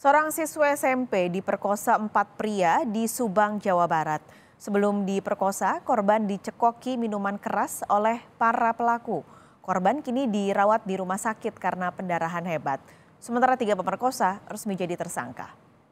Seorang siswa SMP diperkosa 4 pria di Subang, Jawa Barat. Sebelum diperkosa, korban dicekoki minuman keras oleh para pelaku. Korban kini dirawat di rumah sakit karena pendarahan hebat. Sementara 3 pemerkosa resmi jadi tersangka.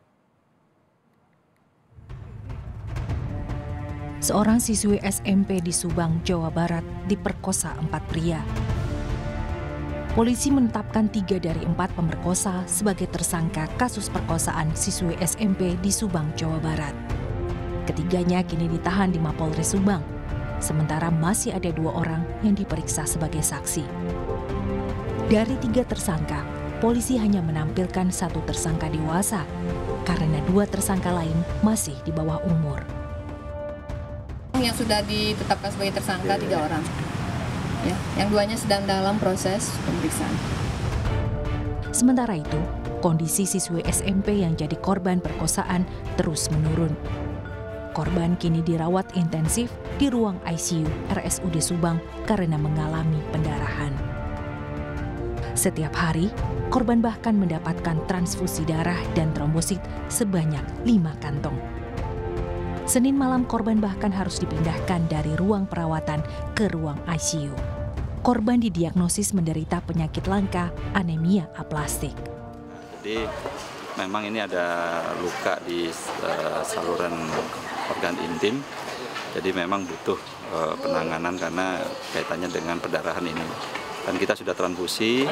Seorang siswi SMP di Subang, Jawa Barat diperkosa 4 pria. Polisi menetapkan 3 dari 4 pemerkosa sebagai tersangka kasus perkosaan siswi SMP di Subang, Jawa Barat. Ketiganya kini ditahan di Mapolres Subang, sementara masih ada 2 orang yang diperiksa sebagai saksi. Dari 3 tersangka, polisi hanya menampilkan 1 tersangka dewasa, karena 2 tersangka lain masih di bawah umur. Yang sudah ditetapkan sebagai tersangka 3 orang. Ya, yang 2-nya sedang dalam proses pemeriksaan. Sementara itu, kondisi siswi SMP yang jadi korban perkosaan terus menurun. Korban kini dirawat intensif di ruang ICU RSUD Subang karena mengalami pendarahan. Setiap hari, korban bahkan mendapatkan transfusi darah dan trombosit sebanyak 5 kantong. Senin malam korban bahkan harus dipindahkan dari ruang perawatan ke ruang ICU. Korban didiagnosis menderita penyakit langka anemia aplastik. Jadi memang ini ada luka di saluran organ intim, jadi memang butuh penanganan karena kaitannya dengan perdarahan ini. Dan kita sudah transfusi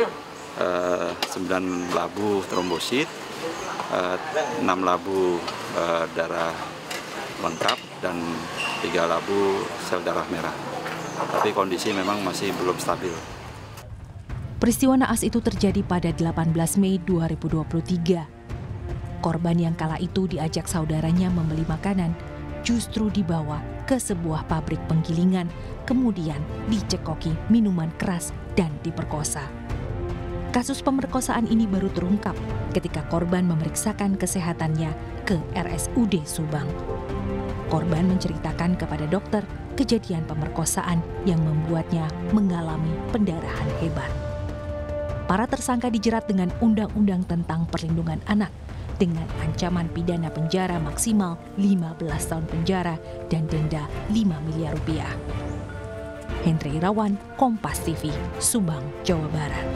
9 labu trombosit, 6 labu darah lengkap dan 3 labu sel darah merah. Tapi kondisi memang masih belum stabil. Peristiwa naas itu terjadi pada 18 Mei 2023. Korban yang kala itu diajak saudaranya membeli makanan justru dibawa ke sebuah pabrik penggilingan, kemudian dicekoki minuman keras dan diperkosa. Kasus pemerkosaan ini baru terungkap ketika korban memeriksakan kesehatannya ke RSUD Subang. Korban menceritakan kepada dokter kejadian pemerkosaan yang membuatnya mengalami pendarahan hebat. Para tersangka dijerat dengan Undang-Undang tentang Perlindungan Anak dengan ancaman pidana penjara maksimal 15 tahun penjara dan denda 5 miliar rupiah. Hendri Irawan, Kompas TV, Subang, Jawa Barat.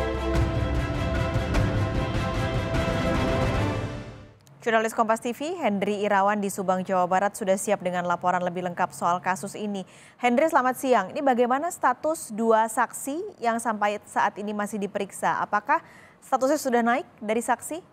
Jurnalis Kompas TV, Hendri Irawan di Subang, Jawa Barat sudah siap dengan laporan lebih lengkap soal kasus ini. Hendri, selamat siang. Ini bagaimana status 2 saksi yang sampai saat ini masih diperiksa? Apakah statusnya sudah naik dari saksi?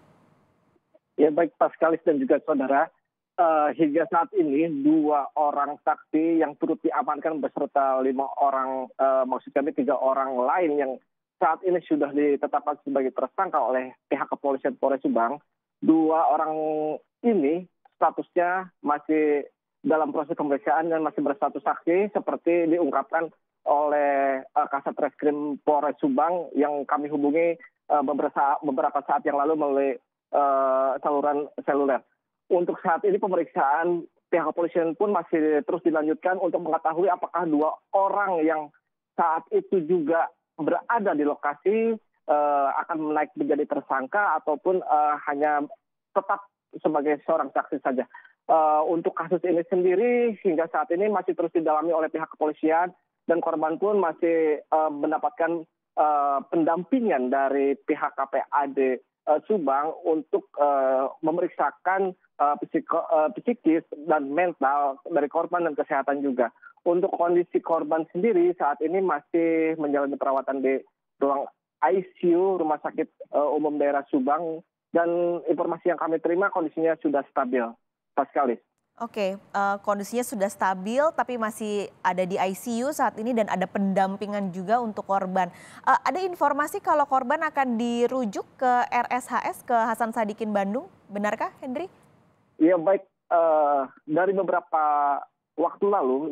Ya baik Paskalis dan juga saudara, hingga saat ini 2 orang saksi yang turut diamankan beserta 5 orang, maksud kami 3 orang lain yang saat ini sudah ditetapkan sebagai tersangka oleh pihak kepolisian Polres Subang. 2 orang ini statusnya masih dalam proses pemeriksaan dan masih berstatus saksi seperti diungkapkan oleh Kasat Reskrim Polres Subang yang kami hubungi beberapa saat yang lalu melalui saluran seluler. Untuk saat ini pemeriksaan pihak kepolisian pun masih terus dilanjutkan untuk mengetahui apakah 2 orang yang saat itu juga berada di lokasi akan naik menjadi tersangka ataupun hanya tetap sebagai seorang saksi saja. Untuk kasus ini sendiri hingga saat ini masih terus didalami oleh pihak kepolisian dan korban pun masih mendapatkan pendampingan dari pihak KPAD Subang untuk memeriksakan psikis dan mental dari korban dan kesehatan juga. Untuk kondisi korban sendiri saat ini masih menjalani perawatan di ruang ICU Rumah Sakit Umum Daerah Subang dan informasi yang kami terima kondisinya sudah stabil. Paskalis. Oke, kondisinya sudah stabil tapi masih ada di ICU saat ini dan ada pendampingan juga untuk korban. Ada informasi kalau korban akan dirujuk ke RSHS ke Hasan Sadikin Bandung, benarkah Hendri? Ya baik, dari beberapa waktu lalu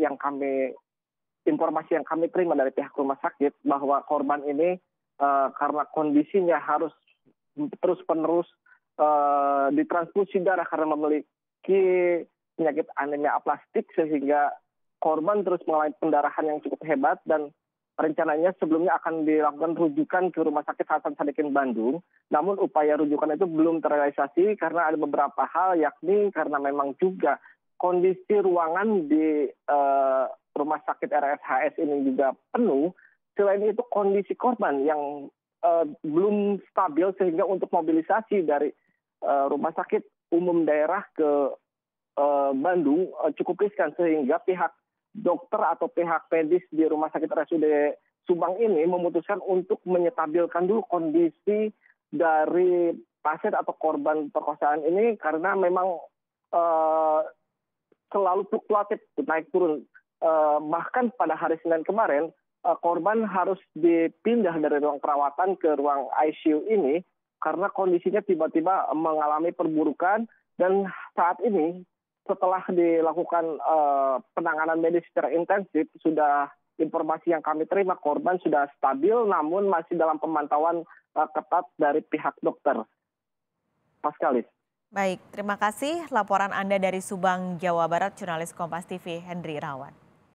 informasi yang kami terima dari pihak rumah sakit bahwa korban ini karena kondisinya harus terus-menerus ditransfusi darah karena memiliki penyakit anemia aplastik sehingga korban terus mengalami pendarahan yang cukup hebat dan rencananya sebelumnya akan dilakukan rujukan ke Rumah Sakit Hasan Sadikin Bandung. Namun upaya rujukan itu belum terrealisasi karena ada beberapa hal, yakni karena memang juga kondisi ruangan di Rumah Sakit RSHS ini juga penuh. Selain itu kondisi korban yang belum stabil sehingga untuk mobilisasi dari Rumah Sakit Umum Daerah ke Bandung cukup riskan, sehingga pihak dokter atau pihak medis di Rumah Sakit RSUD Subang ini memutuskan untuk menyetabilkan dulu kondisi dari pasien atau korban perkosaan ini karena memang selalu fluktuatif naik turun. Bahkan pada hari Senin kemarin korban harus dipindah dari ruang perawatan ke ruang ICU ini karena kondisinya tiba-tiba mengalami perburukan, dan saat ini setelah dilakukan penanganan medis secara intensif, sudah informasi yang kami terima korban sudah stabil namun masih dalam pemantauan ketat dari pihak dokter. Paskalis. Baik, terima kasih laporan Anda dari Subang, Jawa Barat, jurnalis Kompas TV Henry Irawan.